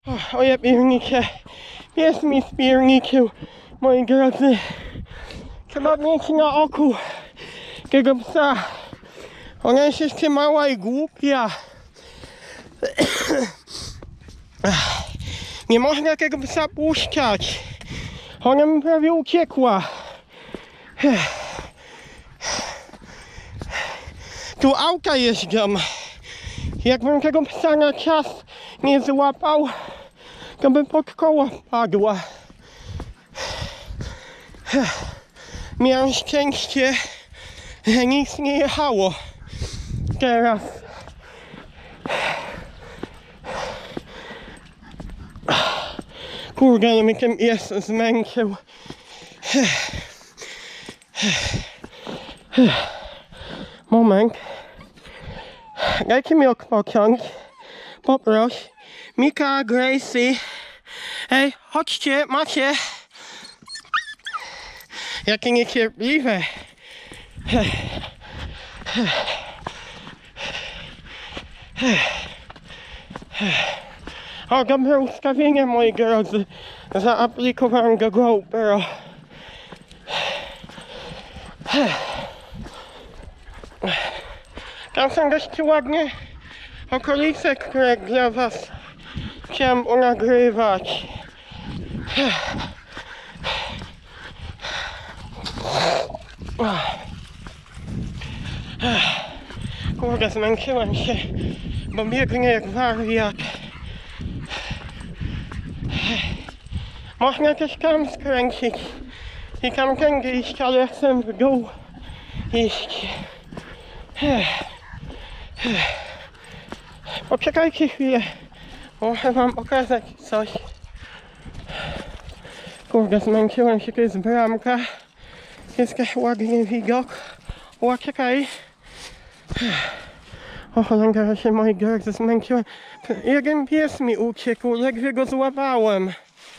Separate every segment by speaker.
Speaker 1: Oje piernicze, pies mi spierniczył, moi drodzy. Trzeba mieć na oku tego psa. Ona jest jeszcze mała i głupia. Nie można tego psa puszczać. Ona mi prawie uciekła. Tu auta jeżdżą. Jakbym tego psa na czas nie złapał, to by pod koło padła. Miałem szczęście, że nic nie jechało. Teraz kurde, no mnie ten pies zmęczył. Moment. Dajcie mi odpocząć. Poproś. Mika, Gracie. Ej, chodźcie, macie. Jakie niecierpliwe. O, dobre ustawienie, moi drodzy. Zaaplikowałem do GoPro. Tam są dość ładnie okolice, które dla was chciałem nagrywać. Kurde, zmęczyłem się, bo biegnie jak wariat. Można też tam skręcić i tamtędy iść, ale chcę w dół iść. Poczekajcie chwilę, muszę wam pokazać coś. Kurde, zmęczyłem się, to jest bramka. Jest też ładny widok. O, czekaj. O cholera, się moi drodzy zmęczyłem. Jeden pies mi uciekł, ledwie go złapałem.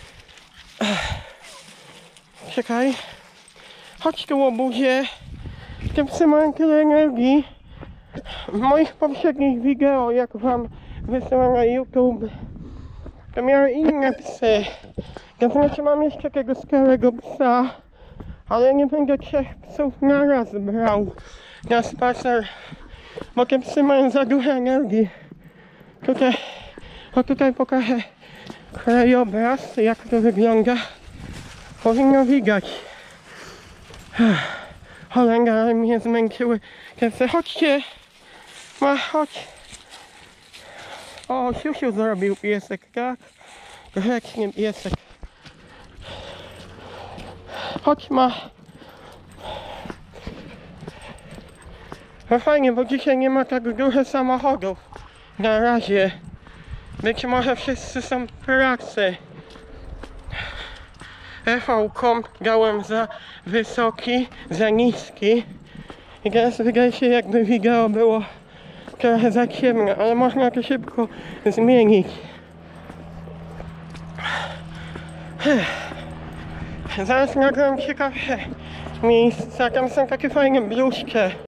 Speaker 1: Czekaj. Chodź tu, łobuzie. Te psy mają tyle energii. W moich poprzednich wideo, jak wam wysyłam na YouTube, to miały inne psy. To znaczy mam jeszcze tego starego psa, ale nie będę 3 psów naraz brał na spacer, bo te psy mają za dużo energii. Tutaj pokażę krajobraz, jak to wygląda. Powinno widać. Cholera, ale mnie zmęczyły te psy. Chodźcie! Chodź! O, siusiu zrobił piesek, tak? Grzecznie piesek. Chodź, No fajnie, bo dzisiaj nie ma tak dużo samochodów. Na razie. Być może wszyscy są w pracy. TV-kom dałem za wysoki, za niski. I teraz wydaje się, jakby wideo było trochę za ciemno, ale można to szybko zmienić. Zaraz nagram ciekawe miejsca, tam są takie fajne bluszcze.